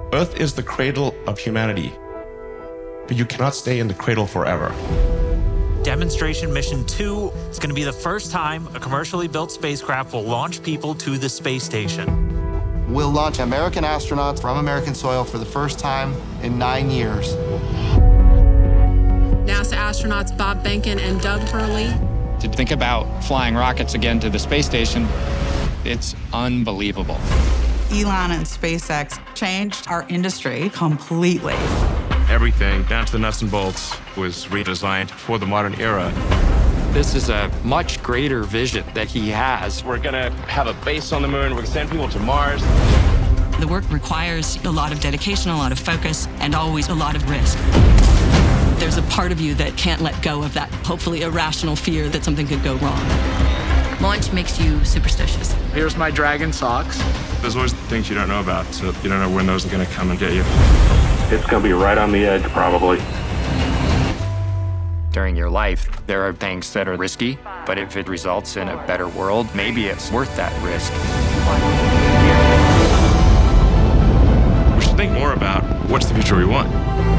Earth is the cradle of humanity, but you cannot stay in the cradle forever. Demonstration Mission 2 is going to be the first time a commercially built spacecraft will launch people to the space station. We'll launch American astronauts from American soil for the first time in 9 years. NASA astronauts Bob Behnken and Doug Hurley. To think about flying rockets again to the space station, it's unbelievable. Elon and SpaceX changed our industry completely. Everything, down to the nuts and bolts, was redesigned for the modern era. This is a much greater vision that he has. We're gonna have a base on the moon, we're gonna send people to Mars. The work requires a lot of dedication, a lot of focus, and always a lot of risk. There's a part of you that can't let go of that, hopefully irrational fear that something could go wrong. Launch makes you superstitious. Here's my dragon socks. There's always things you don't know about, so you don't know when those are gonna come and get you. It's gonna be right on the edge, probably. During your life, there are things that are risky, but if it results in a better world, maybe it's worth that risk. We should think more about what's the future we want.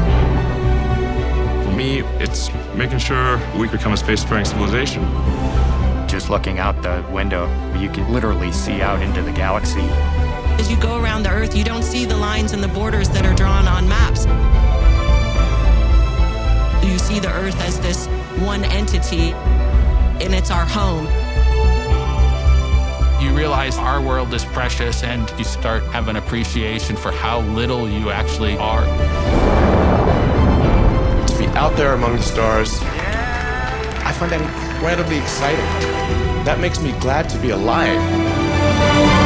For me, it's making sure we become a space-faring civilization. Just looking out the window, you can literally see out into the galaxy. As you go around the Earth, you don't see the lines and the borders that are drawn on maps. You see the Earth as this one entity, and it's our home. You realize our world is precious, and you start having appreciation for how little you actually are. To be out there among the stars, I find that incredibly exciting. That makes me glad to be alive.